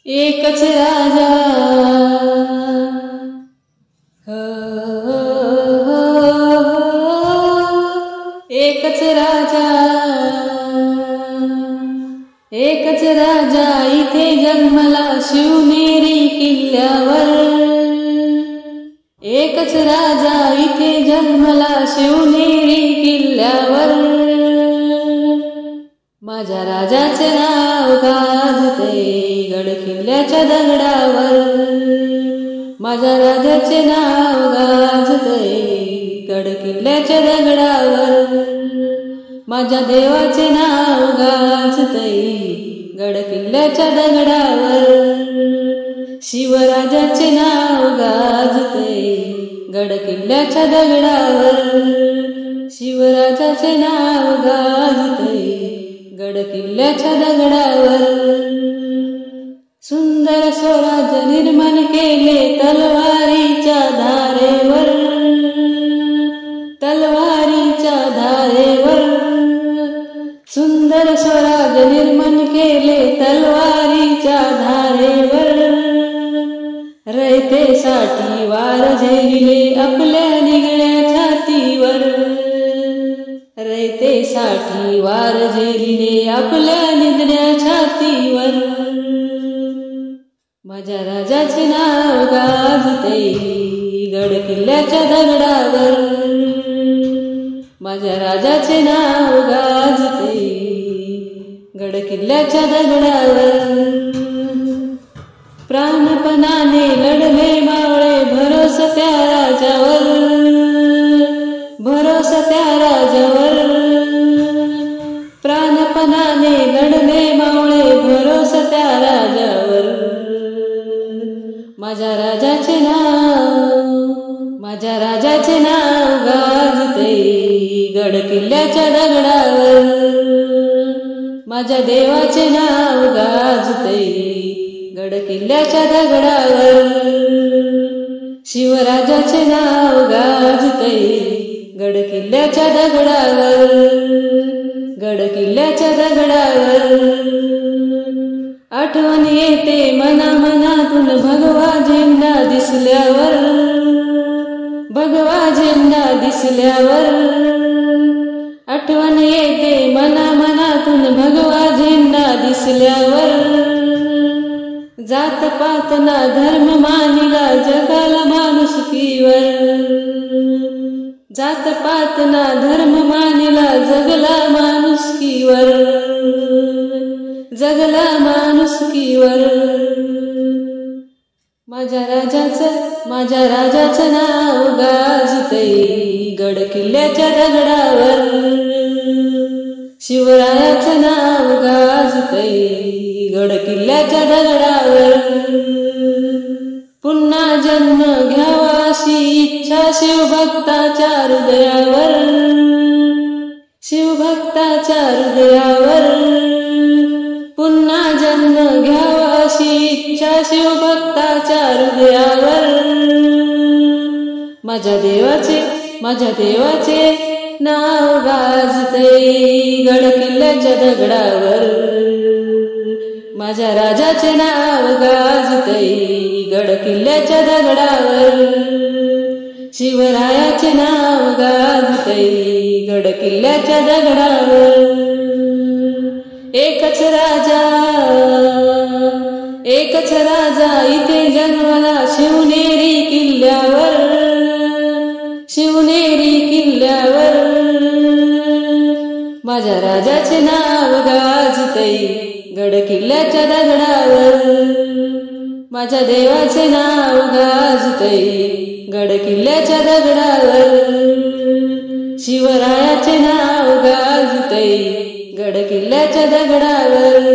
एकच राजा एकच राजा एकच राजा इथे जन्मला शिवनेरी किल्ल्यावर एकच राजा इथे जन्मला शिवनेरी किल्ल्यावर माझ्या राजाचे नाव गाजते गड किल्ल्याच्या दगडावर माझ्या राजाचे नाव गाजते गड किल्ल्याच्या दगडावर माझ्या देवाचे नाव गाजते गड किल्ल्याच्या दगडावर शिवराजाचे नाव गाजते गड किल्ल्याच्या दगडावर शिवराजाचे नाव गाजते गड किल्ल्याच्या दगडावर सुंदर स्वराज्य निर्माण केले तलवारीच्या धारेवर तलवारीच्या धारेवर सुंदर स्वराज्य निर्माण केले तलवारीच्या धारेवर रयतेसाठी वार झेलिले आपल्या निगळ्या छातीवर रयतेसाठी वार झेलिले आपल्या निगळ्या छातीवर माझ्या राजाचे नाव गाजते गड किल्ल्याच्या दगडावर माझ्या राजाचे नाव गाजते गड किल्ल्याच्या दगडावर प्राणपणाने लढले मावळे भरोसा त्या राजावर भरोसा त्या राजावर प्राणपणाने लढले मावळे भरोसा त्या राजावर माझ्या राजाचे नाव गाजते गड किल्ल्याच्या दगडावर माझ्या देवाचे नाव गाजते गड किल्ल्याच्या दगडावर शिवराजाचे नाव गाजते गड किल्ल्याच्या दगडावर गड किल्ल्याच्या दगडावर आठवण येते मनामनातून भगवा झेंडा दिसल्यावर भगवा झेंडा दिसल्यावर आठवण येते मनामनातून भगवा झेंडा दिसल्यावर जात पात ना धर्म मानिला जगाला माणुसकीवर जात पात ना धर्म मानिला जगला माणुसकीवर जगला माणुसकीवर माझ्या राजाचं नाव गाजते गड किल्ल्याच्या दगडावर शिवरायाचं नाव गाजते गड किल्ल्याच्या दगडावर पुन्हा जन्म घ्यावा अशी इच्छा शिवभक्ताच्या हृदयावर शिवभक्ताच्या हृदयावर पुन्हा जन्म घ्यावा अशी इच्छा शिवभक्ताच्या हृदयावर माझ्या देवाचे नाव गाजते गड किल्ल्याच्या दगडावर माझ्या राजाचे नाव गाजते गड किल्ल्याच्या दगडावर शिवरायाचे नाव गाजते गड किल्ल्याच्या दगडावर एकच राजा इथे जन्मला शिवनेरी किल्ल्यावर शिवनेरी किल्ल्यावर माझ्या राजाचे नाव गाजते गड किल्ल्याच्या दगडावर माझ्या देवाचे नाव गाजते गड किल्ल्याच्या दगडावर शिवरायाचे नाव गाजते गड किल्ल्याच्या दगडावर